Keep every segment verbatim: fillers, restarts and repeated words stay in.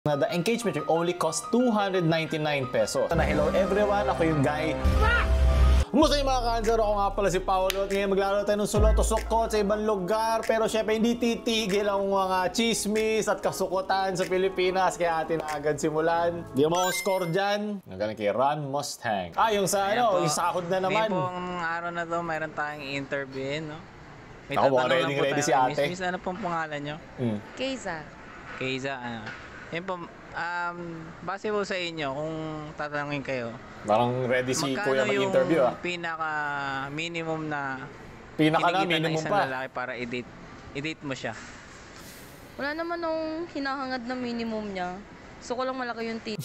Na the engagement ring only cost two hundred ninety-nine pesos. Na hello everyone, ako yung guy. Musta yung mga kanser? Ako nga pala si Paolo at ngayon maglalaro tayo ng sulot o sukot sa ibang lugar. Pero syempre hindi titigil ang mga chismis at kasukutan sa Pilipinas. Kaya atin na agad simulan. Di mo akong score dyan. Nagaling kay Ron Mustang. Ah, yung sa ano, yung sahod na naman. Ngayon pong araw na to, mayroon tayong interview, no? May ako tatanong ready, lang po ready tayo. si ate. Miss, miss, ano pong pangalan nyo? Hmm. Keiza. Keiza, ano? Yan po, um, base po sa inyo, kung tatanungin kayo, Parang ready si Kuya mag-interview ah. magkano yung pinaka-minimum na Pinaka na, kinikitan ng minimum isang pa. lalaki para i-date, i-date mo siya? Wala naman nung hinahangad na minimum niya. Gusto ko lang malaki yung tita.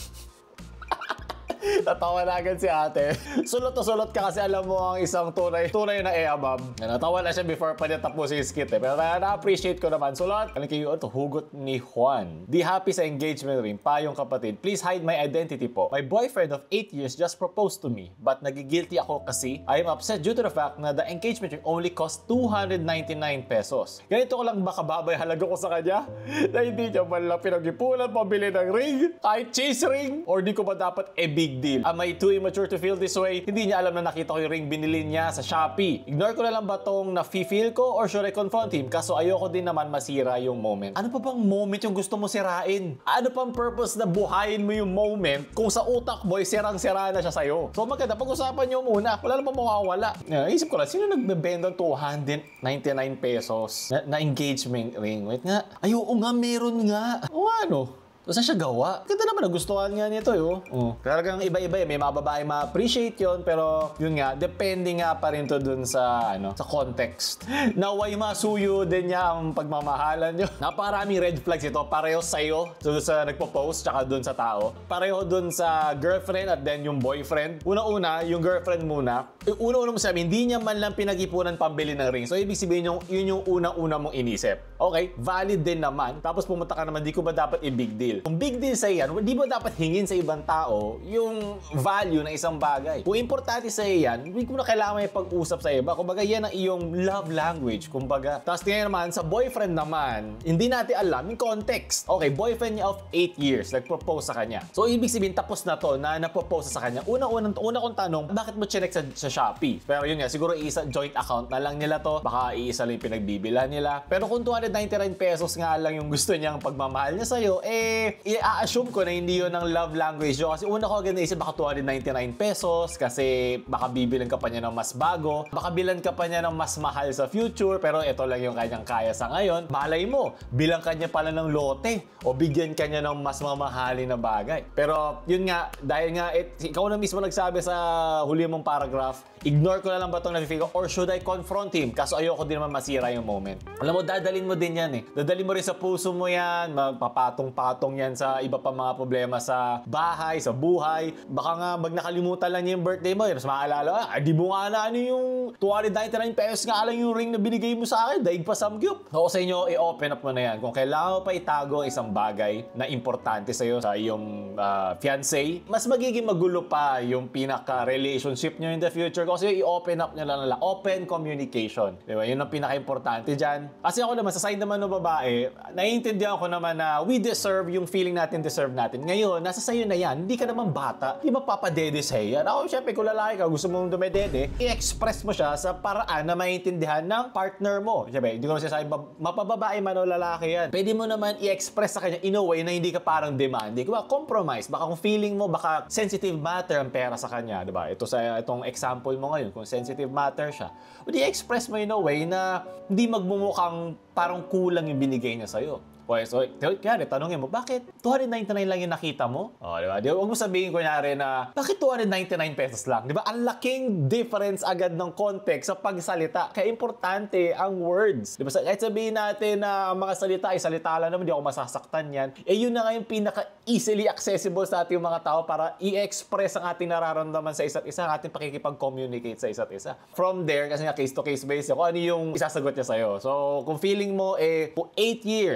Natawa na agad si ate. Sulot na sulot ka kasi alam mo ang isang tunay, tunay na eabab. Natawa na siya before pa niya tapos yung skit eh. Pero na-appreciate ko naman. Sulot, ano kayo ito? Hugot ni Juan. Di happy sa engagement ring. Payong kapatid. Please hide my identity po. My boyfriend of eight years just proposed to me. But nagigilty ako kasi I am upset due to the fact na the engagement ring only cost two hundred ninety-nine pesos. Ganito ko lang makababay halaga ko sa kanya na hindi niya man lang pinag-ipunan pabili ng ring. Kahit cheese ring. Or di ko ba dapat e big deal? Am I too immature to feel this way? Hindi niya alam na nakita ko yung ring binili niya sa Shopee. Ignore ko na lang ba tong na-feel ko or should I confront him? Kaso ayoko din naman masira yung moment. Ano pa bang moment yung gusto mo sirain? Ano pang purpose na buhayin mo yung moment kung sa utak mo sirang-sira na siya sa'yo? So maganda, pag-usapan nyo muna. Wala naman mawawala. Naisip ko lang, sino nagbebenta ng two hundred ninety-nine pesos na, na engagement ring? Wait nga. Ay, oo nga, meron nga. O ano? So, saan siya gawa? Ganda naman, nagustuhan nga nito yun. Oh. Talagang iba-iba eh. May mga babae ma-appreciate yun, pero yun nga, depende nga pa rin to dun sa, ano, sa context. Naway masuyo din niya ang pagmamahalan nyo. Napakaraming red flags ito. Pareho sa'yo, dun sa nagpo-post, tsaka dun sa tao. Pareho dun sa girlfriend at then yung boyfriend. Una-una, yung girlfriend muna. Una-una mo sabihin, hindi niya man lang pinag-ipunan pambili ng ring. So, ibig sabihin yung, yun yung unang-una mong inisip. Okay, valid din naman. Tapos pumunta ka naman, di ko ba dapat i-big deal? Kung big deal sa iyan, di ba dapat hingin sa ibang tao yung value ng isang bagay? Kung importante sa iyan, hindi ko na kailangan may pag-usap sa iba. Kumbaga, yan ang iyong love language. Kumbaga, tapos tingnan naman, sa boyfriend naman, hindi natin alam yung context. Okay, boyfriend niya of eight years, nag-propose sa kanya. So, ibig sabihin, tapos na to na na-propose sa kanya. Una-una una kong tanong, bakit mo chinek sa, sa Shopee? Pero yun nga, siguro isa joint account na lang nila to. Baka iisa lang yung pinagbibilan nila. Pero kung two hundred ninety-nine pesos nga lang yung gusto niyang pagmamahal niya sa'yo, eh, i-assume ko na hindi yun ang love language nyo. Kasi una ko agad naisip, baka two hundred ninety-nine pesos kasi baka bibilan ka pa niya ng mas bago. Baka bilan ka pa niya ng mas mahal sa future, pero ito lang yung kanyang kaya sa ngayon. Malay mo, bilang kanya pala ng lote o bigyan kanya ng mas mamahalin na bagay. Pero yun nga, dahil nga, it, ikaw na mismo nagsabi sa huli mong paragraph, ignore ko na lang ba itong nafe-feel ko or should I confront him? Kaso ayoko din naman masira yung moment. Alam mo, dadalin mo din yan eh. Dadalin mo rin sa puso mo yan, magpapatong-patong yan sa iba pa mga problema sa bahay, sa buhay. Baka nga mag nakalimutan lang niya yung birthday mo, mas maalala, ah, di mo nga na ano yung two hundred ninety-nine pesos nga lang yung ring na binigay mo sa akin, daig pa samgyup. Ako sa inyo, i-open up mo na yan. Kung kailangan mo pa itago isang bagay na importante sa'yo sa iyong uh, fiancé, mas magiging magulo pa yung pinaka-relationship nyo in the future. Kasi i-open up nyo lang nila. Open communication. Diba? Yun ang pinaka-importante dyan. Kasi ako naman, sa side naman ng babae, naiintindihan ko naman na we deserve yung feeling natin deserve natin. Ngayon, nasa sayo na yan. Hindi ka naman bata. Di ba papadede sa'yo yan? Ako, syempre, kung lalaki ka, gusto mong dumedede, i-express mo siya sa paraan na maiintindihan ng partner mo. Syempre, hindi ko na siya sabi, mapababae man o lalaki yan. Pwede mo naman i-express sa kanya in a way na hindi ka parang demanding. Diba? Compromise. Baka kung feeling mo, baka sensitive matter ang pera sa kanya. Diba? Ito sa itong example mo ngayon, kung sensitive matter siya, hindi i-express mo in a way na hindi magmumukhang parang kulang yung binigay niya sa'yo. Okay, so, kaya tanongin mo, bakit two hundred ninety-nine lang yung nakita mo? O, di ba? Di, huwag mo sabihin ko nyari na, bakit two hundred ninety-nine pesos lang? Di ba? Ang laking difference agad ng context sa pagsalita. Kaya importante ang words. Di ba? Kahit sabihin natin na mga salita ay salita lang naman, di ako masasaktan yan. Eh, yun na nga yung pinaka-easily accessible sa ating mga tao para i-express ang ating nararamdaman sa isa't isa, ang ating pakikipag-communicate sa isa't isa. From there, kasi nga case-to-case basis, kung ano yung isasagot niya sa'yo. So, kung feeling mo, eh, for eight years, di ba?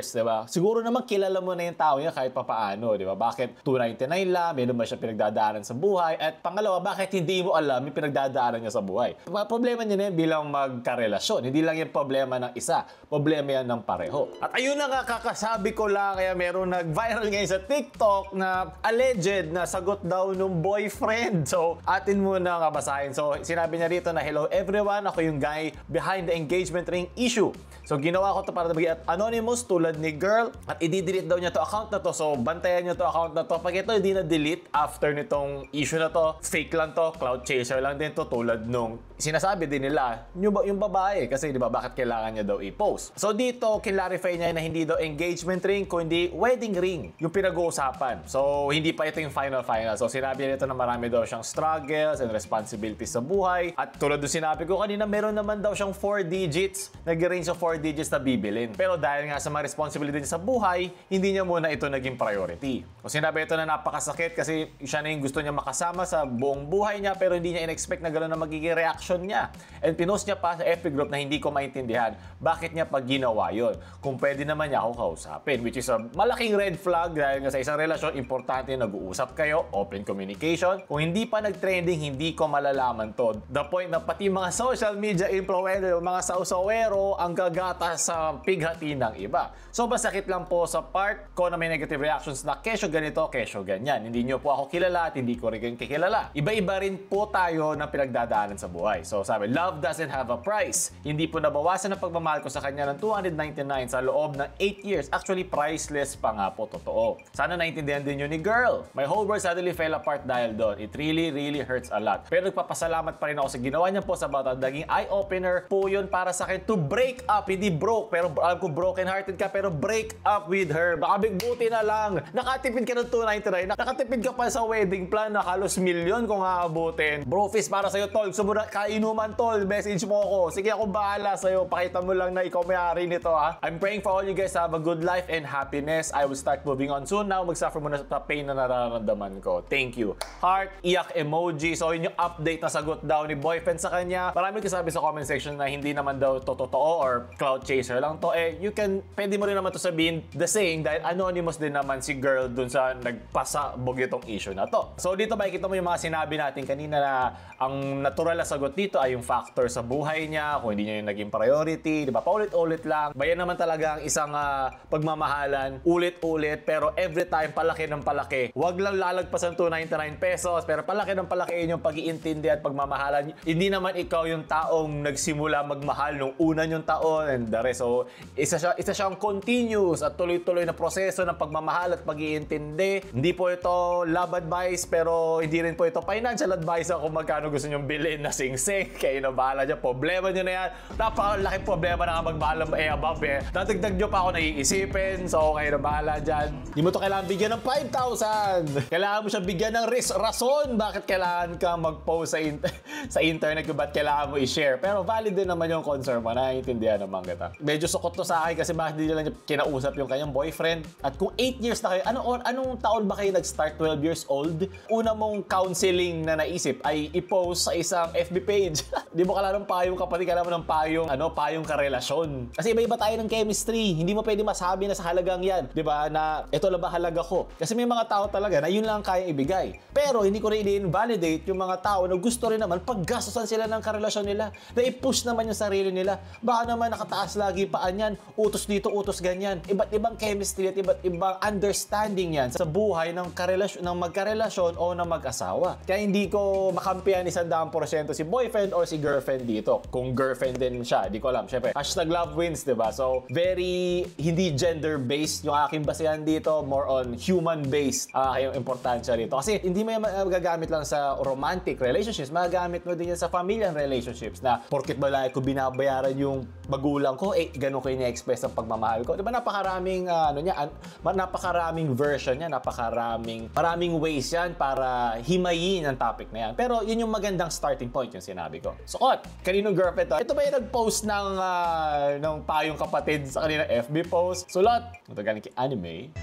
ba? Siguro naman kilala mo na yung tao niya kahit papaano, di ba? Bakit two ninety-nine lang, meron ba siya pinagdadaanan sa buhay? At pangalawa, bakit hindi mo alam yung pinagdadaanan niya sa buhay? Problema niya na yan bilang magkarelasyon. Hindi lang yung problema ng isa, problema yan ng pareho. At ayun na nga, kakasabi ko lang, kaya meron nag-viral ngayon sa TikTok na alleged na sagot daw nung boyfriend. So, atin muna nga basahin. So, sinabi niya dito na, hello everyone, ako yung guy behind the engagement ring issue. So, ginawa ko to para maging anonymous tulad ni girl at i-delete daw niya to account na to. So, bantayan niyo to account na to. Pag ito hindi na-delete after nitong issue na to, fake lang to, cloud chaser lang din to tulad nung sinasabi din nila yung, yung babae. Kasi di ba bakit kailangan niya daw i-post? So, dito, clarify niya na hindi daw engagement ring, kundi wedding ring yung pinag-uusapan. So, hindi pa ito yung final-final. So, sinabi nito na marami daw siyang struggles and responsibilities sa buhay. At tulad doon sinabi ko kanina, meron naman daw siyang four digits, nag-range of four digits na bibilin. Pero dahil nga sa mga responsibility niya sa buhay, hindi niya muna ito naging priority. O sinabi ito na napakasakit kasi siya na yung gusto niya makasama sa buong buhay niya pero hindi niya in-expect na gano'n na magiging reaction niya. And pinost niya pa sa F B group na hindi ko maintindihan bakit niya pag ginawa yun. Kung pwede naman niya ako kausapin, which is a malaking red flag dahil nga sa isang relasyon, importante nag-uusap kayo, open communication. Kung hindi pa nag-trending, hindi ko malalaman to. The point na pati mga social media influencer, mga sausawero, ang gagata sa pighati ng iba. So, masakit lang po sa part ko na may negative reactions na kesyo ganito, kesyo ganyan. Hindi nyo po ako kilala at hindi ko rin kikilala. Iba-iba rin po tayo ng pinagdadaanan sa buhay. So, sabi, love doesn't have a price. Hindi po nabawasan ang pagmamahal ko sa kanya ng two ninety-nine sa loob ng eight years. Actually, priceless pa nga po, totoo. Sana naintindihan din yun ni girl. My whole world suddenly fell apart dahil doon. It really, really hurts a lot. Pero nagpapasalamat pa rin ako sa ginawa niya po sa bata. Naging eye-opener po yun para sa akin to break up. Hindi broke. Pero alam ko broken-hearted ka, pero break up with her. Baka bigbuti na lang. Nakatipid ka ng two ninety-nine. Nakatipid ka pa sa wedding plan na halos milyon kung aabutin. Brofist, para sa'yo, tol. Sumura, kainuman, tol. Message mo ako. Sige, ako bahala sa'yo. Pakita mo lang na ikaw may-ari nito, ha. I'm praying for all you guys to have a good life and happiness. I will start moving on soon. Now, magsuffer muna sa pain na nararamdaman ko. Thank you. Heart, iyak emoji. So, yun yung update na sagot daw ni boyfriend sa kanya. Marami kasabi sa comment section na hindi naman daw to totoo or cloud chaser lang to. Eh, you can, pwede mo rin naman to sabihin the same dahil anonymous din naman si girl dun sa nagpasabog itong issue na to. So, dito makikita mo yung mga sinabi natin kanina na ang natural na sagot dito ay yung factor sa buhay niya, kung hindi niya yung naging priority, di ba? Paulit-ulit lang. Bayan naman talaga ang isang uh, pagmamahalan, ulit-ulit, pero every time palaki ng palaki. Huwag lang lalagpasan two ninety-nine pesos, pero palaki ng palaki yung pag-iintindi at pagmamahalan. Hindi naman ikaw yung taong nagsimula magmahal nung una yung taon and the rest. So, isa siya, isa siyang continuous at tuloy-tuloy na proseso ng pagmamahal at pag-iintindi. Hindi po ito love advice, pero hindi rin po ito financial advice kung magkano gusto nyong bilhin na sing-sing. Kayo na bahala dyan. Problema nyo na yan. Napakalaking problema na nga magmahal ng eh above eh. Natagdag nyo pa ako naiisipin. So, kayo na bahala dyan. Hindi mo to kailangan bigyan ng five thousand. Kailangan mo siya bigyan ng ris rason. Bakit kailangan ka mag-post sa, inter sa internet kung ba't kailangan mo i-share. Pero valid din naman yung concern mo. Naiintindihan naman kita. Medyo sukot to sa akin kasi bakit hindi lang kinausap yung kanyang boyfriend. At kung eight years na kayo, ano, or, anong taon ba kayo nag-start twelve years old? Una mong counseling na naisip ay i-post sa isang F B page. Di mo kailangan ng payong kapatid, kailangan mo ng payong, ano, payong karelasyon. Kasi iba-iba tayo ng chemistry. Hindi mo pwede masabi na sa halagang yan. Di ba? Na ito lang ba halaga ko? Kasi may mga tao talaga na yun lang kayang ibigay. Pero hindi ko rin i-invalidate yung mga tao na gusto rin naman paggastusan sila ng karelasyon nila. Na i-push naman yung sarili nila. Baka naman nakataas lagi paan yan. Utos dito, utos ganyan. Iba't ibang chemistry at iba't ibang understanding yan sa buhay ng, karelasyon, ng magkarelasyon o ng mag-asawa. Kaya hindi ko makampihan isang daang porsyento si boyfriend or si girlfriend dito. Kung girlfriend din siya, di ko alam. Siyempre, hashtag love wins, diba? So, very hindi gender-based yung aking basehan dito. More on human-based ang aking importansya dito. Kasi hindi mo yan magagamit lang sa romantic relationships. Magagamit mo din yan sa familial relationships na porket ba lang ko binabayaran yung magulang ko, eh, ganun ko ini-express ang pagmamahal ko. Diba, napakaraming, uh, ano niya, napakaraming version niya, napakaraming, maraming ways yan para himayin ang topic na yan. Pero yun yung magandang starting point yung sinabi ko. Sukot, kaninong girlfriend to? Ito ba yung nag-post ng, uh, ng payong kapatid sa kaninang F B post? Sulot! Ito galing kay anime.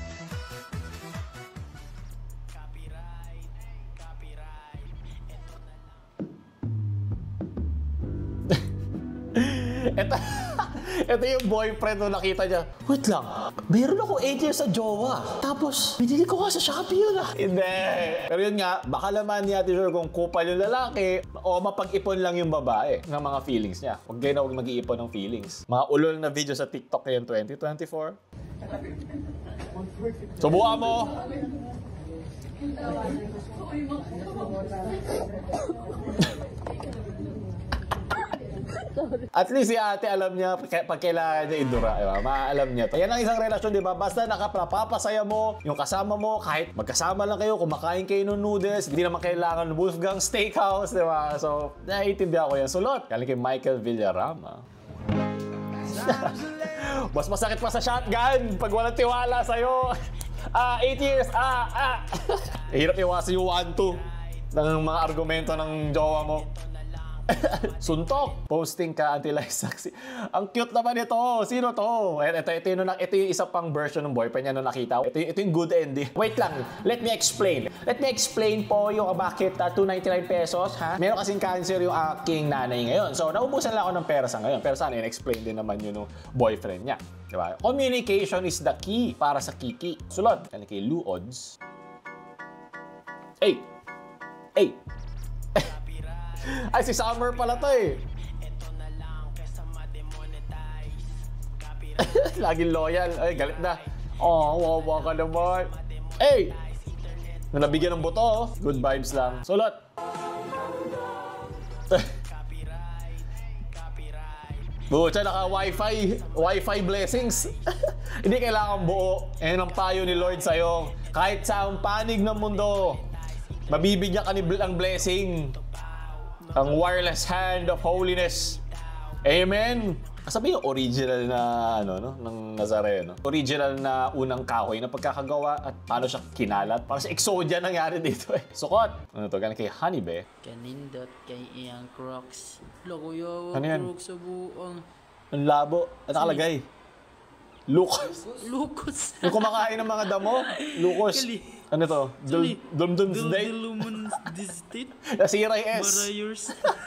Ito, Ito yung boyfriend nung nakita niya. Wait lang, meron ako eight years sa jowa. Tapos, binili ko nga sa Shopee yun ah. Hindi. Pero yun nga, baka laman niya sure kung kupal yung lalaki o mapag-ipon lang yung babae ng mga feelings niya. Huwag kayo na huwag mag-iipon ng feelings. Mga ulol na video sa TikTok ngayon twenty twenty-four. Subukan mo! At least si ate alam niya pag kailangan niya idura, diba? Maalam niya to. Yan ang isang relasyon, diba? Basta nakapapasaya mo yung kasama mo, kahit magkasama lang kayo, kumakain kayo ng noodles, hindi naman kailangan Wolfgang Steakhouse, diba? So, naiintindihan ko yan. Sulot! Galing kay Michael Villarama. Mas masakit pa sa shotgun pag walang tiwala sa'yo. Ah, eight years, ah, ah. Hirap iwasan yung one two ng mga argumento ng jowa mo. Suntok! Posting ka until I succeed. Ang cute naman ito. Sino to? Ito, ito, yung, ito yung isa pang version ng boyfriend niya nung nakita. Ito, ito yung good ending. Wait lang. Let me explain. Let me explain po yung bakit uh, two ninety-nine pesos. Ha? Meron kasing cancer yung aking nanay ngayon. So, naubusan lang ako ng pera sa ngayon. Pero sana in-explain din naman yun ng boyfriend niya. Diba? Communication is the key para sa kiki. Sulod. Kaya kay Luods. Hey! Hey! Ay, si Summer pala to eh. Laging loyal. Ay, galit na. Oh, wawa ka naman. Hey! Nabigyan ng buto. Good vibes lang. Sulot. Bucha, naka-wifi. Wifi blessings. Hindi kailangan buo. Yan ang payo ni Lord sa'yo. Kahit sa ang panig ng mundo, mabibigyan ka ni ang blessing. Ang wireless hand of holiness. Amen. Kasabi yung original na ano no ng Nazareno. Original na unang kahoy na pagkakagawa at paano siya kinalat. Para sa Exodia nangyari dito eh. Sukot. Ano to? Ganun kay Honeybe. Kanindot kay iyang Crocs. Loko yo, Ano yan? Crocs sa buong. Ang labo. At nakalagay. Lucas. Lucas. Yung kumakain ng mga damo. Lucas. Ano to? Actually, Dum-dum day. Dulumon distate. Nasira yung S. Barayers.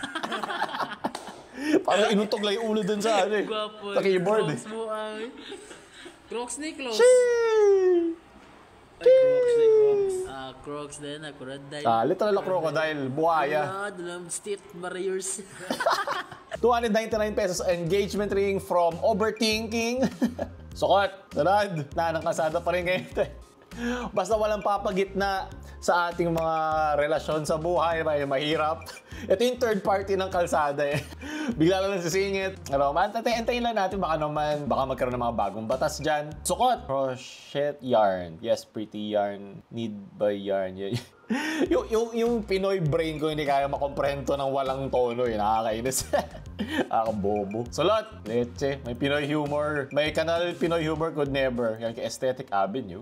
Parang inuntog lang yung ulo dun sa ano eh. Gwapo. Sa keyboard eh. Crocs mo ay. Crocs ni Crocs. Sheesh! Ay, Crocs ni Crocs. Ah, Crocs din. Ako rin dahil. Ah, literal na crocodile. Buhaya. Ah, Dulum state Barayers. two ninety-nine pesos engagement ring from overthinking. Sukot. Sarad. Nanang kasada pa rin kayo. Basta walang papagitna sa ating mga relasyon sa buhay, may mahirap. Ito yung third party ng kalsada eh. Bigla lang sisingit. Ano, antayin lang natin baka naman, baka magkaroon ng mga bagong batas dyan. Sukot! Crochet yarn. Yes, pretty yarn. Need by yarn. yung, yung, yung Pinoy brain ko hindi kaya makomprehento ng walang tono eh. Nakakainis. Nakakabobo. Sulot! Leche. May Pinoy humor. May kanal Pinoy humor could never. Yan kay Aesthetic Avenue.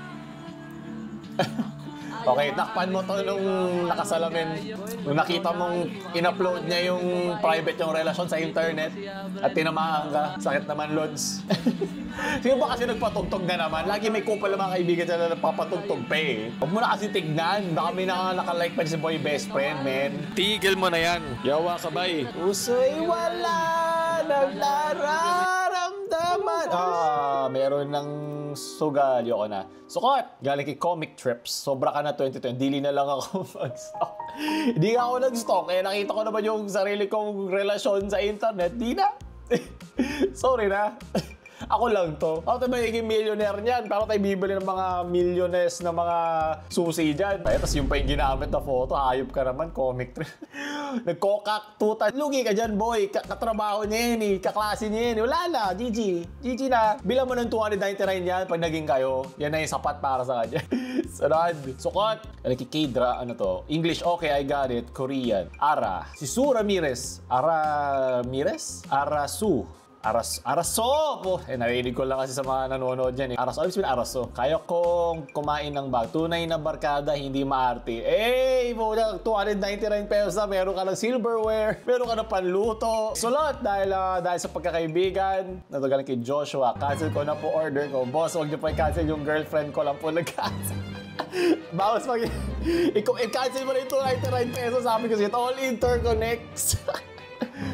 Okay, takpan mo to nung nakasalamin. Nung nakita mong in-upload niya yung private yung relasyon sa internet at tinamaan ka. Sakit naman, Lods. Sino ba kasi nagpatugtog na naman? Lagi may kupal ng mga kaibigan dyan na nagpapatugtog pa eh. Huwag mo na kasi tignan. Baka may naka-like pa si boy best friend, men. Tigil mo na yan. Yawa ka ba eh. Uso'y wala nang nararamdaman. Ah, meron ng sugal. Yoko na. Sukot! Galing kay Comic Trips. Sobra ka na twenty twenty. Dili na lang ako mag-stock. Hindi ako nag-stock. Eh, nakita ko naman yung sarili kong relasyon sa internet. Di na. Sorry na. Ako lang to. Ako tayo magiging millionaire niyan. Pero tayo bibili ng mga millionaires na mga susi dyan. Ay, tapos yung pa yung ginamit na photo. Hayop ka naman. Comic Trip. Nagkokaktutan. Lugi ka dyan, boy. Katrabaho niya yun eh. Kaklase niya yun. Wala na. G G. G G na. Bilang mo ng two ninety-nine yan pag naging kayo. Yan na yung sapat para sa kanya. Sarad. Sukot. Ano kay K-dra. Ano to? English. Okay, I got it. Korean. Ara. Si Su Ramirez. Ara Ramirez? Arasu. Aras, araso po. Eh, narinig ko lang kasi sa mga nanonood dyan eh. Araso, alam sabihin araso. Kaya kong kumain ng bag. Tunay na barkada, hindi maarte. Eh, mo two ninety-nine pesos na. Meron ka ng silverware. Meron ka ng panluto. Sulot dahil, uh, dahil sa pagkakaibigan. Natugalan kay Joshua. Cancel ko na po order ko. Boss, huwag niyo po i-cancel yung girlfriend ko lang po nag-cancel. Bawas pag i-cancel mo na yung two ninety-nine pesos. Sabi ko siya, all interconnects.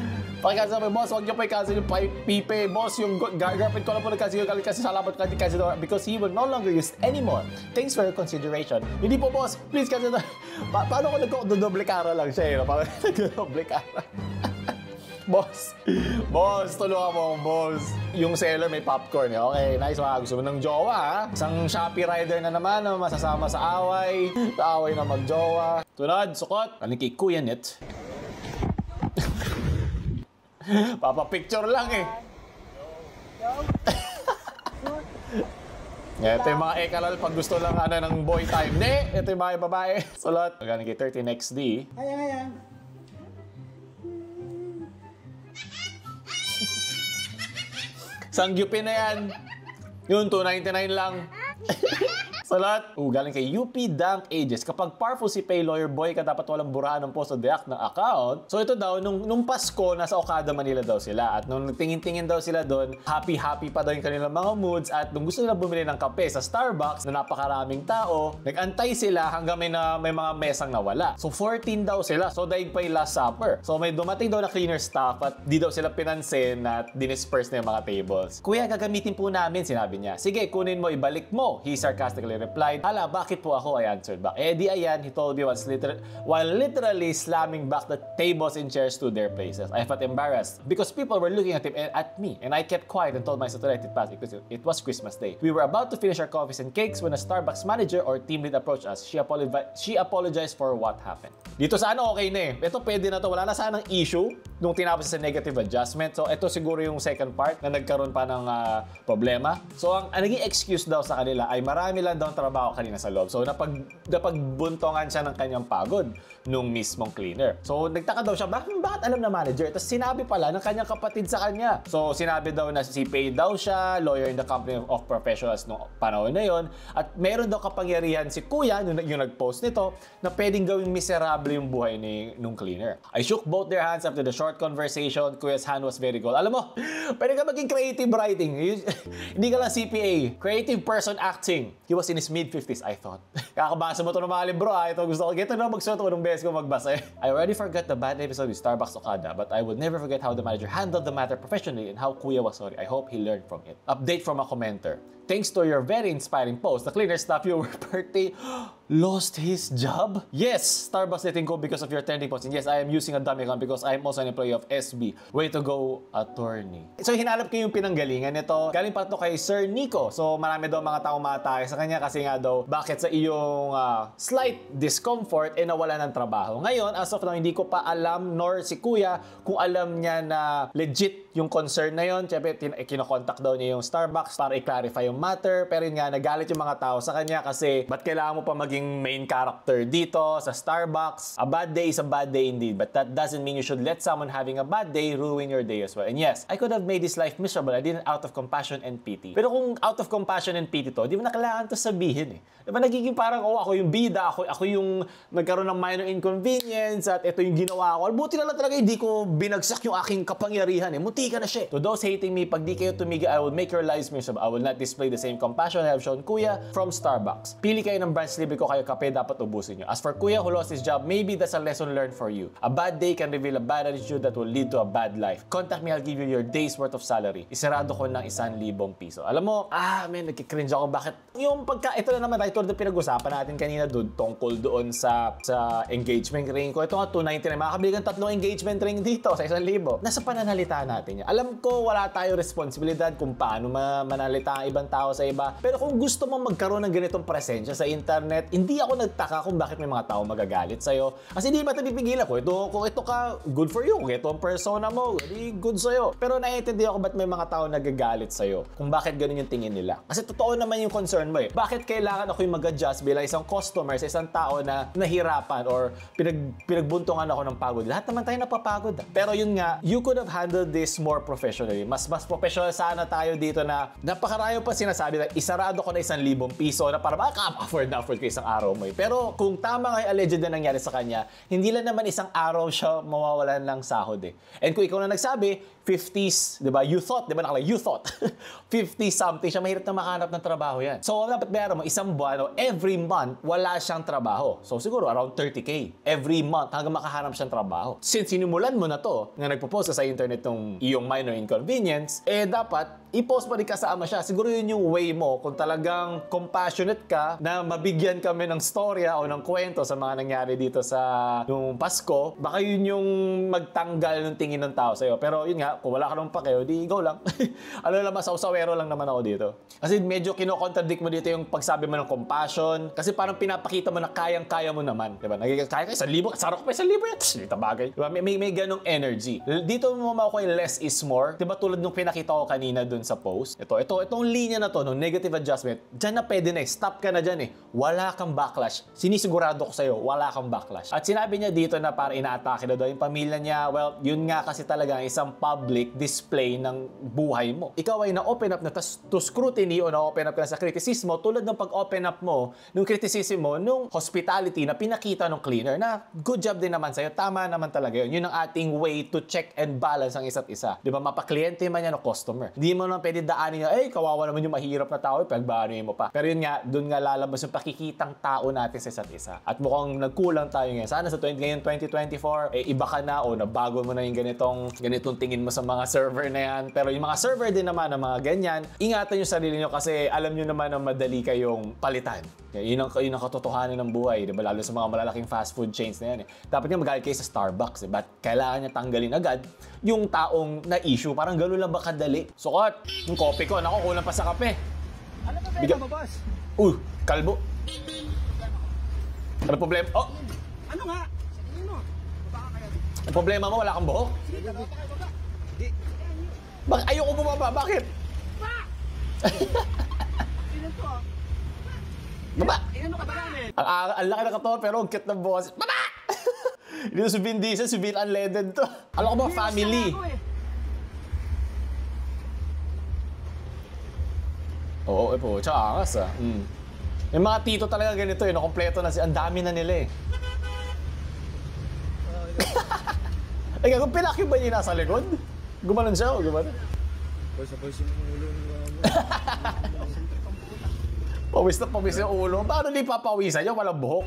Pakikancel mo, boss, huwag niyo pa i-cancel yung Pipe. Boss, yung girlfriend ko na po nag-cancel yung kasi salamat ka di-cancel because he will no longer use anymore. Thanks for your consideration. Hindi po, boss. Please cancel na. Pa paano ko nag-doble cara lang siya, eh? No? Parang nag-doble cara. Boss, boss, tulungan mo akong boss. Yung seller may popcorn eh. Okay, nice mga gusto mo ng jowa ha. Isang Shopee rider na naman na masasama sa away. Sa away na mag-jowa. Tunad, sukot. Ano kay Kuya Net? Papa-picture lang eh. Ito yung mga ekalal pag gusto lang ano, ng boy time. Ne, ito yung mga babae. Sulat. Magkano kay thirteen X D. Ayan, ayan. Sangyupin na yan. Yun, two ninety-nine lang. Salat. Uh, galing kay U P Dank Ages. Kapag powerful si Pay Lawyer Boy ka, dapat walang burahan ng post o deact ng account. So ito daw, nung, nung Pasko, nasa Okada, Manila daw sila. At nung tingin-tingin daw sila doon, happy-happy pa daw yung kanilang mga moods. At nung gusto nila bumili ng kape sa Starbucks na napakaraming tao, nag-antay sila hanggang may, na, may mga mesang nawala. So fourteen daw sila. So daig pa yung last supper. So may dumating daw na cleaner staff at di daw sila pinansin at dinisperse na yung mga tables. Kuya, gagamitin po namin, sinabi niya. Sige, kunin mo, ibalik mo. He sarcastically replied, hala, bakit po ako? I answered back. Eh di ayan, he told me once liter while literally slamming back the tables and chairs to their places. I felt embarrassed because people were looking at him and at me, and I kept quiet and told myself to let it pass because it was Christmas Day. We were about to finish our coffees and cakes when a Starbucks manager or team lead approached us. She, apolo she apologized for what happened. Dito sana okay na eh. Ito pwede na to. Wala na sanang issue nung tinapos sa negative adjustment. So ito siguro yung second part na nagkaroon pa ng uh, problema. So ang, ang naging excuse daw sa kanila ay marami lang daw trabaho kanina sa loob. So napag, napagbuntongan siya ng kanyang pagod nung mismong cleaner. So nagtaka daw siya, bakit, bakit alam na manager? Tapos sinabi pala ng kanyang kapatid sa kanya. So sinabi daw na si Pay daw siya, lawyer in the company of professionals nung panahon na yon. At meron daw kapangyarihan si Kuya, yung, yung nag-post nito, na pwedeng gawing miserable yung buhay ni nung cleaner. I shook both their hands after the short conversation. Kuya's hand was very cold. Alam mo, pwede ka maging creative writing. Hindi ka lang C P A. Creative person acting. He was in his mid-fifties, I thought. Kakabasa mo ito ng mga libro, ah. Ito gusto ko. Ito na, magsuot ko ng beses ko magbasa. I already forgot the bad episode with Starbucks Okada, but I would never forget how the manager handled the matter professionally and how Kuya was sorry. I hope he learned from it. Update from a commenter. Thanks to your very inspiring post, the cleaner staff your birthday lost his job? Yes, Starbucks letting go because of your trending post. And yes, I am using a dummy account because I am also an employee of S B. Way to go, attorney. So, hinalap ko yung pinanggalingan nito. Galing pa ito kay Sir Nico. So, marami daw mga taong matake sa kanya kasi nga daw, bakit sa iyong uh, slight discomfort eh nawala ng trabaho. Ngayon, as of now, hindi ko pa alam nor si Kuya kung alam niya na legit yung concern na yun. Siyempre, kinokontak daw niya yung Starbucks para i-clarify yung matter. Pero yun nga, nagalit yung mga tao sa kanya kasi ba't kailangan mo pa maging main character dito sa Starbucks? A bad day is a bad day indeed, but that doesn't mean you should let someone having a bad day ruin your day as well. And yes, I could have made this life miserable. I didn't out of compassion and pity. Pero kung out of compassion and pity to, di mo na kailangan to sabihin eh. Di ba nagiging parang, oh, ako yung bida, ako, ako yung nagkaroon ng minor inconvenience at ito yung ginawa ko. Buti na lang talaga hindi ko binagsak yung aking kapangyarihan eh. Muti ka na siya. To those hating me, pag di kayo tumigil, I will make your lives miserable. I will not display the same compassion I have shown Kuya from Starbucks. Pili kayo ng branch libre ko kayo kape, dapat ubusin nyo. As for Kuya who lost his job, maybe that's a lesson learned for you. A bad day can reveal a bad attitude that will lead to a bad life. Contact me, I'll give you your day's worth of salary. Isarado ko ng isang libong piso. Alam mo, ah, man, nagkikringe ako. Bakit? Yung pagka, ito na naman, ito na pinag-usapan natin kanina doon, tungkol doon sa sa engagement ring ko. Ito nga, two ninety-nine. Makakabili kang tatlong engagement ring dito sa isang libo. Nasa pananalita natin yan. Alam ko, wala tayo responsibilidad kung paano manalita ang ibang tao sa iba. Pero kung gusto mo magkaroon ng ganitong presensya sa internet, hindi ako nagtaka kung bakit may mga tao magagalit sa'yo. Kasi hindi ba ito pipigilan ko? Ito, kung ito ka, good for you. Kung ito ang persona mo, hindi good sa'yo. Pero naiintindihan ko ba't may mga tao nagagalit sa'yo. Kung bakit ganun yung tingin nila. Kasi totoo naman yung concern mo eh. Bakit kailangan ako yung mag-adjust bilang isang customer sa isang tao na nahirapan or pinag, pinagbuntungan ako ng pagod? Lahat naman tayo napapagod. Pero yun nga, you could have handled this more professionally. Mas mas professional sana tayo dito na napakarayo pa sinasabi na isarado ko na isang libong piso na para maka-afford na afford ko isang araw mo. Pero kung tama nga yung alleged na nangyari sa kanya, hindi lang naman isang araw siya mawawalan ng sahod eh. And kung ikaw na nagsabi, fifties, di ba? You thought, di ba nakalagay? You thought. fifty something siya, mahirap na makahanap ng trabaho yan. So, dapat bayaran mo, isang buwan o every month, wala siyang trabaho. So, siguro around thirty K every month hanggang makahanap siyang trabaho. Since sinimulan mo na to, nga nagpo-post sa internet ng iyong minor inconvenience, eh dapat i-post mo rin kasama siya. Siguro yun yung way mo kung talagang compassionate ka na mabigyan kami ng storya o ng kwento sa mga nangyari dito sa yung Pasko, baka yun yung magtanggal ng tingin ng tao sa'yo. Pero yun nga, kung wala ka nang pakeo, di go lang. Ano naman, sausawero lang naman ako dito. Kasi medyo kino-contradict mo dito yung pagsabi mo ng compassion. Kasi parang pinapakita mo na kayang-kaya mo naman. Diba? Nagiging kaya ka, isang libo, sarap ko pa isang libo yan. Dito bagay. Diba? May, may, may ganong energy. Dito mo makuha yung less is more. Diba tulad nung pinakita ko kanina dun sa post. Ito, ito, itong linya na to, no, negative adjustment, dyan na pwede na eh. Stop ka na dyan eh. Wala kang backlash. Sinisigurado ko sa'yo, wala kang backlash. At sinabi niya dito na para inaatake na daw yung pamilya niya. Well, yun nga kasi talaga isang public display ng buhay mo. Ikaw ay na-open up na to scrutiny o na-open up ka na sa kritisismo tulad ng pag-open up mo nung kritisismo mo nung hospitality na pinakita ng cleaner na good job din naman sa'yo. Tama naman talaga yun. Yun ang ating way to check and balance ang isa't isa. Di ba? Mapakliyente man yan o customer. Di mo naman pwede daanin niya, eh, kawawa naman yung mahirap na tao, pagbaanoy mo pa. Pero yun nga, dun nga lalabas yung pakikitang tao natin sa isa't isa. At mukhang nagkulang tayo ngayon. Sana sa twenty twenty-four, eh, iba ka na o nabago mo na yung ganitong, ganitong tingin mo sa mga server na yan. Pero yung mga server din naman ng mga ganyan, ingatan yung sarili nyo kasi alam nyo naman na madali kayong palitan. Yun ang, yun ang katotohanan ng buhay, diba? Lalo sa mga malalaking fast food chains na yan. Eh. Dapat nga magalit kayo sa Starbucks, eh. Ba't kailangan niya tanggalin agad yung taong na-issue? Parang gano'n lang ba kadali? Sukot, yung kopi ko, naku, kulang pa sa kape. Ano ba ba mo, boss? Uy, kalbo. Ano problema? Oh! Ano nga? Sabihin mo. Baba ka kaya. Ang problema mo, wala kang buhok? Sige, baba ka, baba. Hindi. Bak ayoko bumaba, bakit? Ba! Ilan to, ah? Baba! Ilan ka ba namin? Ang, ang, ang laki na katawan pero ang cute ng boses. Baba! Hindi si Vin Diesel, si Vin Unleaded to. Alam ko ba, family? Oo, eh po, tsaka angas ah. Mm. Yung mga tito talaga ganito eh, nakompleto na si, ang dami na nila eh. Ay, kung pinakyo ba niya nasa likod? Gumanon siya o gumanon? Pawis na pawis yung ulo mo. Pawis na pawis yung ulo. Paano di papawisan niya? Walang buhok.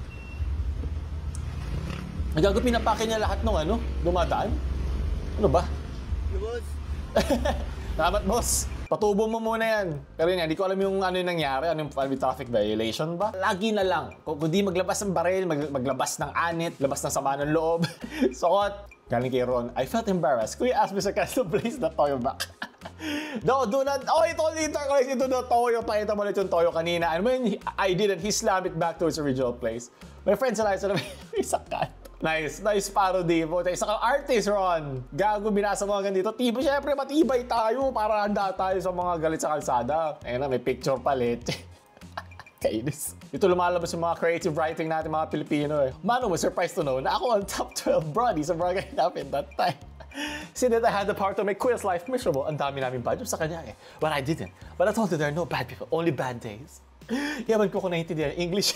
Nagago, pinapake niya lahat ng ano, dumadaan. Ano ba? Boss. Salamat, boss. Patubo mo muna yan. Pero yun, hindi ko alam yung ano yung nangyari, ano yung traffic violation ba? Lagi na lang. Kung di maglabas ng baril, mag maglabas ng anit, labas ng sama ng loob. Sukot. Galing kay Ron, I felt embarrassed. Could you ask Mister Castro to place the toyo back? No, do not. Oh, ito ulit. Ito na toyo. Pakita mo ulit yung toyo kanina. And when I didn't, he slammed it back to its original place. My friends and I said, may sakat. Nice, nice parody po. Isa kang artist, Ron. Gago, binasa mo hanggang dito. Tibo, syempre, matibay tayo para handa tayo sa mga galit sa kalsada. Ayun na, may picture palit. Kainis. Ito lumalabas yung mga creative writing natin mga Pilipino eh. Mano was surprised to know na ako ang top twelve brody sa barangay namin that time. See that I had the power to make Queer's life miserable. Ang dami namin bad sa kanya eh. But I didn't. But I told you there are no bad people, only bad days. Yaman ko kung naiintindihan English.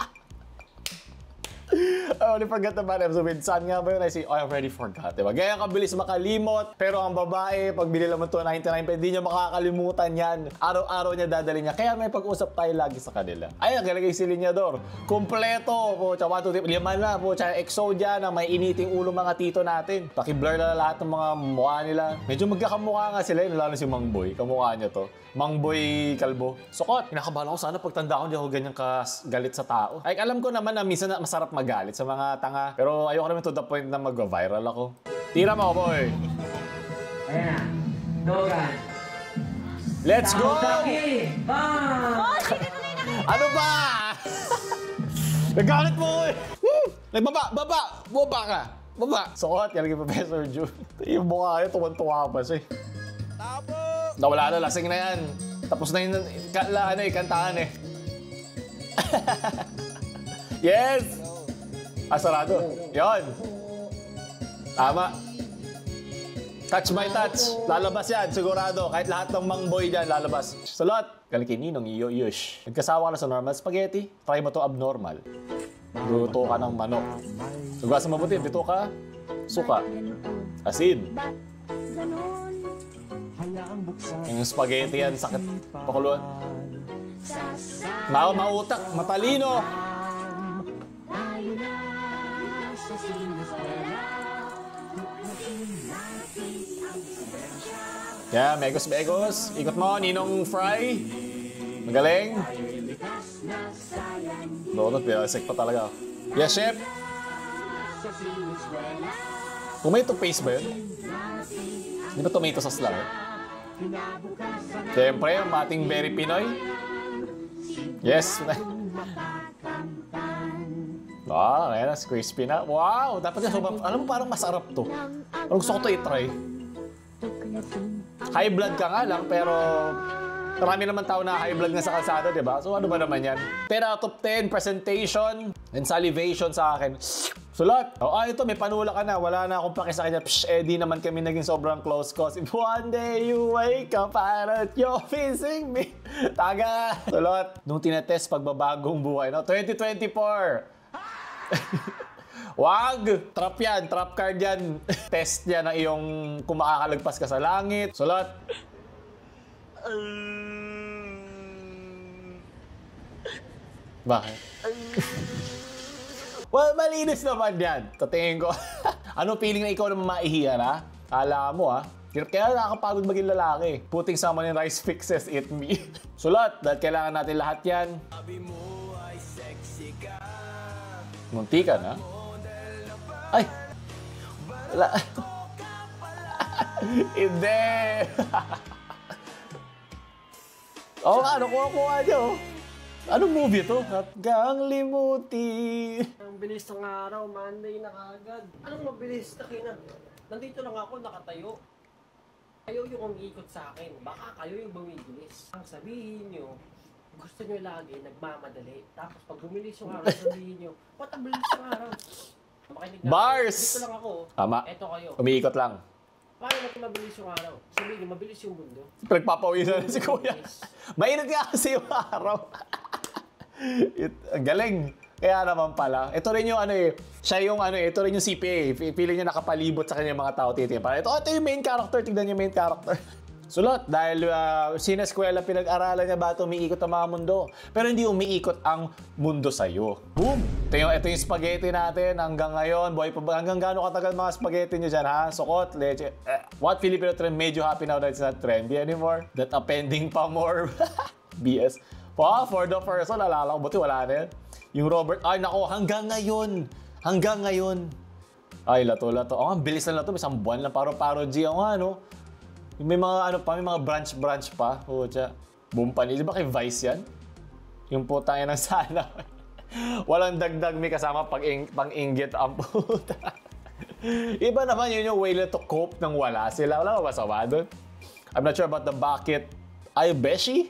I only forgot about episode with San nga ba yun? I say, oh, I already forgot. Diba? Gaya kabilis makalimot, pero ang babae, pag binila mo ito ninety-nine, hindi niya makakalimutan yan. Araw-araw niya dadali niya. Kaya may pag-usap tayo lagi sa kanila. Ay, ang galagay si Linyador. Kompleto po. Tsaka two tip. Liman na po. Tsaka Exodia na may initing ulo mga tito natin. Paki-blur na lahat ng mga mukha nila. Medyo magkakamukha nga sila. Lalo si Mang Boy. Kamukha niya to. Mang Boy Kalbo. Sukot. Kinakabahan ako sana pagtanda ko, hindi ako ganyan galit sa tao. Ay, alam ko naman na minsan na masarap magalit sa mga tanga. Pero ayoko naman to the point na mag-viral ako. Tira mo, boy. Ayan na. Dogan. Let's go! Bang! Ano ba? Nagalit mo eh. Nagbaba, baba, baba ka. Baba. Sukot, yan yung Professor June. Yung mukha niya, tuwan-tuwa pa siya. Tabo! Nawala na, lasing na yan. Tapos na yung ano eh, kantahan eh. Yes! Ah, sarado. Yon. Tama. Touch by touch. Lalabas yan, sigurado. Kahit lahat ng mangboy dyan, lalabas. Salot! Galing kay Ninong, iyo, yush. Nagkasawa ka na sa normal spaghetti, try mo to abnormal. Luto ka ng manok. Nagwasa mabuti, bito ka, suka, asin, Yung spaghetti yan, sakit pakuluan. Ma mautak, matalino. Yeah, megos megos. Ikot mo, Ninong Fry. Magaling. Donut, pinasik pa talaga. Yes, chef. Tomato paste ba yun? Di ba tomato sauce lang? Eh? Siyempre, yung ating very Pinoy. Yes. Wow, ayan na, crispy na. Wow, dapat yung sobrang, alam mo parang masarap to. Parang gusto ko to i-try. High blood ka nga lang, pero marami naman tao na high blood nga sa kalsada, di ba? So ano ba naman yan? ten out of ten, presentation, and salivation sa akin. Sulat! Oh, ah, ito, may panula ka na. Wala na akong paki sa kanya. Psh, eh, di naman kami naging sobrang close cause if one day you wake up and you're missing me. Taga! Sulat! Nung tinetest pagbabagong buhay, no? twenty twenty-four! Wag! Trap yan, trap card yan. Test yan na iyong kung makakalagpas ka sa langit. Sulat! Bakit? Well, malinis naman yan. Tatingin ko. Ano feeling na ikaw naman maihiyan, ha? Kala mo, ha? Kaya nakakapagod maging lalaki. Putting someone in rice fixes it me. Sulat, dahil kailangan natin lahat yan. Munti ka na? Ay! Wala. Hindi! Oo nga, ano kuha-kuha niyo? Anong movie to? Hanggang limuti. Ang bilis ng araw, Monday na kagad. Anong mabilis? Takina. Nandito lang ako, nakatayo. Kayo yung umiikot sa akin. Baka kayo yung bumibilis. Ang sabihin nyo, gusto nyo lagi nagmamadali. Tapos pag bumilis yung araw, sabihin nyo, ba't ang bilis yung araw? Makinig na. Bars! Dito lang ako. Tama. Eto kayo. Umiikot lang. Paano natin mabilis yung araw? Sabihin nyo, mabilis yung mundo. Pinagpapawisan si Kuya. Mainit nga kasi yung araw. It, ang galing. Kaya naman pala. Ito rin yung ano eh. Siya yung ano eh. Ito rin yung C P A. Feeling niya nakapalibot sa kanya mga tao. Titingin para ito, ito yung main character. Tignan yung main character. Sulat. Dahil uh, sineskwela, pinag-aralan niya ba ito umiikot ang mga mundo. Pero hindi umiikot ang mundo sa'yo. Boom! Ito yung, ito yung spaghetti natin. Hanggang ngayon. Boy, hanggang gaano katagal mga spaghetti niyo dyan, ha? Sukot, leche. Eh. What Filipino trend made you happy now that it's not trendy anymore? That appending pa more. B S. Pa, for the person, alala ko, buti wala na yan. Yung Robert, ay nako, hanggang ngayon. Hanggang ngayon. Ay, lato-lato. Oh, ang bilis na lato. Isang buwan lang, paro-paro G. Ako nga, no? May mga ano pa, may mga branch-branch pa. Pucha. Boom pa niya. Di ba kay Vice yan? Yung putang yan ng sana. Walang dagdag, may kasama pang-inggit ang puta. Iba naman yun yung way to cope nang wala sila. Wala ba masama doon? I'm not sure about the bucket. Ay, Beshi?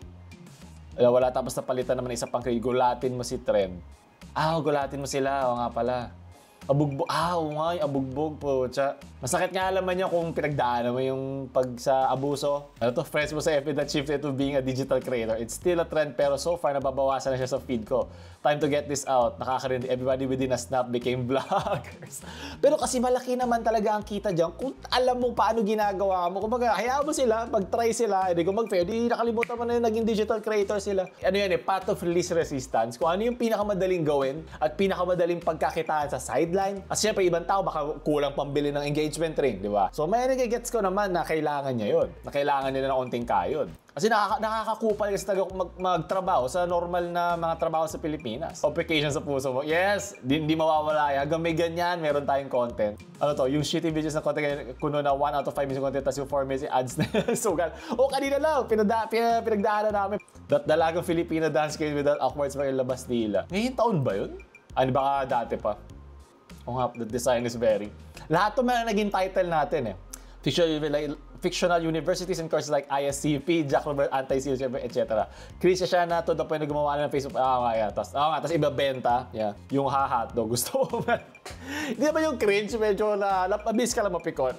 Wala, tapos napalitan naman isa pang gulatin mo si Trend. Ah, gulatin mo sila. O nga pala. Abugbog. Ah, o nga, abugbog po. Tsa. Masakit nga alaman niya kung pinagdaanan mo yung pag sa abuso. Ano to, friends mo sa F B that shifted to being a digital creator. It's still a trend pero so far nababawasan na siya sa feed ko. Time to get this out. Nakakarinig. Everybody within a snap became vloggers. Pero kasi malaki naman talaga ang kita dyan. Kung alam mo paano ginagawa mo, kumbaga, hayaan mo sila, mag-try sila. Hindi kung mag-fail, di nakalimutan mo na yung naging digital creator sila. Ano yan eh, path of least resistance. Kung ano yung pinakamadaling gawin at pinakamadaling pagkakitaan sa sideline. Kasi syempre, ibang tao baka kulang pambili ng engagement ring, di ba? So may nagigets ko naman na kailangan niya yun. Na kailangan nila ng konting kayod. Kasi nakaka nakakakupal kasi talaga mag magtrabaho sa normal na mga trabaho sa Pilipinas. Complications sa puso mo. Yes, di, di mawawala yan. Hanggang may ganyan, meron tayong content. Ano to, yung shitty videos na content, kuno na one out of five minutes content, tapos yung four minutes ads na sugal. O, kanina lang, pinada, pinag, pinagdaanan namin. Dat dalagang Filipino dance game without awkward smile labas nila. Ngayon taon ba yun? Ano baka dati pa? O nga, the design is very. Lahat to mga naging title natin eh. Fictional, like, fictional universities and courses like I S C P, Jack Robert, Anti-Seal, et cetera. Chris siya na to the point na gumawa na ng Facebook. Ah, nga, yeah. Tapos, ah, nga, tapos ibabenta. Yeah. Yung hahat do. Gusto mo man. Hindi naman yung cringe, medyo na, labis ka lang mapikon.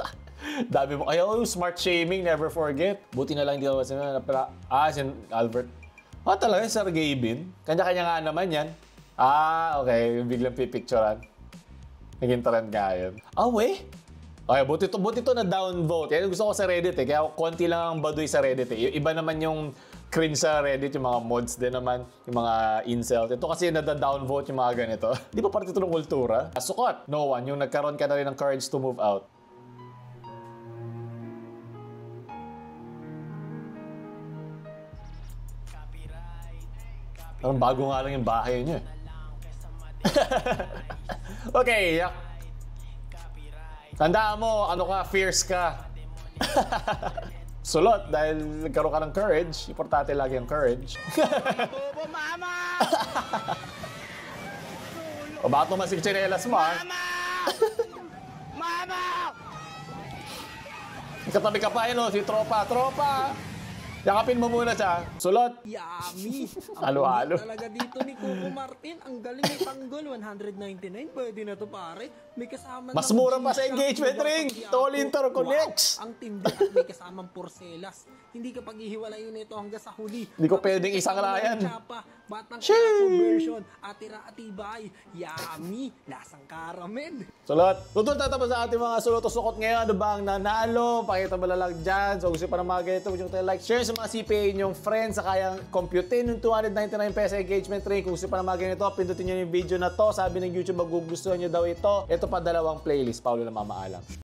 Dami mo, ayaw, yung smart shaming, never forget. Buti na lang hindi naman sila na, ah, si Albert. Ah, talaga, Sir Gabin. Kanya-kanya nga naman yan. Ah, okay. Yung biglang pipicturean. Naging trend nga yun. Ah, weh? Okay, buti to, buti to na downvote. Yan yung gusto ko sa Reddit eh. Kaya konti lang ang baduy sa Reddit eh. Yung iba naman yung cringe sa Reddit, yung mga mods din naman, yung mga incels. Ito kasi nada-downvote yung mga ganito. Di ba parte ito ng kultura? Sukot, no one, yung nagkaroon ka na rin ng courage to move out. Parang bago nga lang yung bahay niyo eh. Okay, yak. Tandaan mo, ano ka, fierce ka. Sulot, dahil nagkaroon ka ng courage. Importante lagi ang courage. Bobo, mama! O bakit naman si chinelas mo, ha? Mama! Mama! Katabi ka pa yun, oh, si Tropa. Tropa! Yakapin mo muna siya. Sulot. Yummy! Halo-halo. Ang talaga dito ni Coco Martin. Ang galing ni Tanggol. one ninety-nine. Pwede na to pare. May kasama Mas ng mura pa sa G-Shock, engagement Nova ring. Pagyapo. Tol Interconnects. Wow! Ang tindi at may kasamang porcelas. Hindi ka paghihiwalayin nito hanggang sa huli. Hindi ko pwedeng isang layan. Chapa, batang Sheesh! Quiapo version. Atira atibay. Yummy! Lasang karamel. Sulot. Tutol tatapos sa ating mga sulot o sukot ngayon. Ano ba ang nanalo? Pakita mo lang dyan. So gusto pa ng mga ganito, huwag nyo tayo like, share sa mga C P A nyong friends sa kayang computin yung two ninety-nine peso engagement ring. Kung gusto pa ng mga ganito, pindutin nyo yung video na to. Sabi ng YouTube, magugustuhan nyo daw ito. Ito pa dalawang playlist. Paulo na mamaalam.